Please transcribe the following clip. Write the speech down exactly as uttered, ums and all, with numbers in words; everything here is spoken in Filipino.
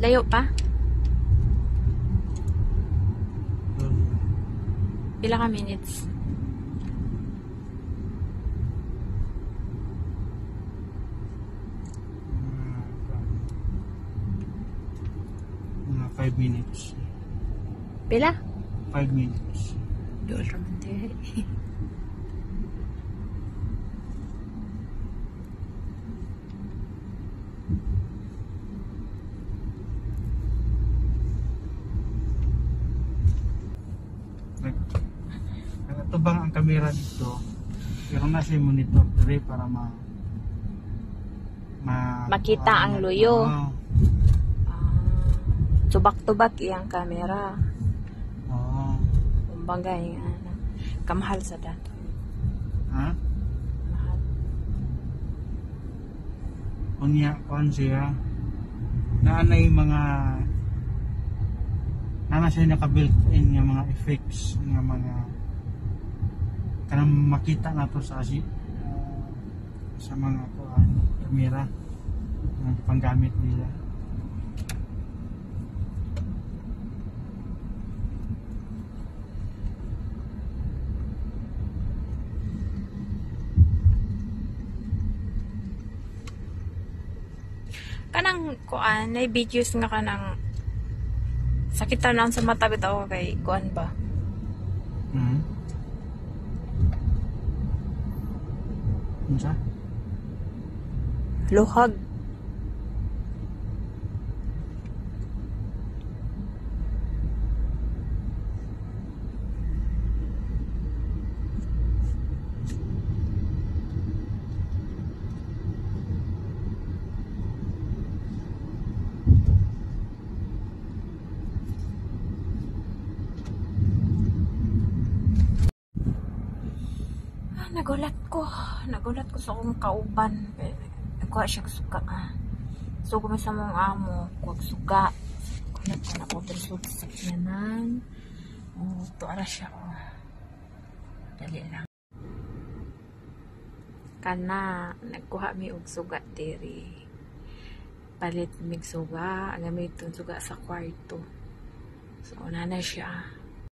Layo pa? Pila ka minutes? Mga five minutes. Pila? five minutes. Dual raman tayo. Nagtubang ang kamera dito. Pero nasa yung monitor dito para ma, ma Makita uh, ang luyo. Uh, Tubak-tubak iyang kamera. Oo. Kumbaga yung ano, kamahal sa dato. Ha? Mahal. Unya, kuhan siya. Naanay mga naana siya naka-built-in nga mga effects, nga mga kanang makita na to sa si uh, sa mga kuhan, kamera ng panggamit nila. Kanang kuan, may videos nga kanang sakitan lang sa mata bitaw kay kuan ba? Mhm. Unsa? Luhag. Nagulat ko. Nagulat ko sa akong kauban. Nagkuha siya suga. Ah. So, kung sa mong amo, kuwag suga. Nagulat ko na ko. Tersod sa sakyanan. Oh, tuara siya. Oh. Dali lang. Kana, nagkuha mi og suga diri. Palit mig suga. Gamiton suga sa kwarto. So, una na siya.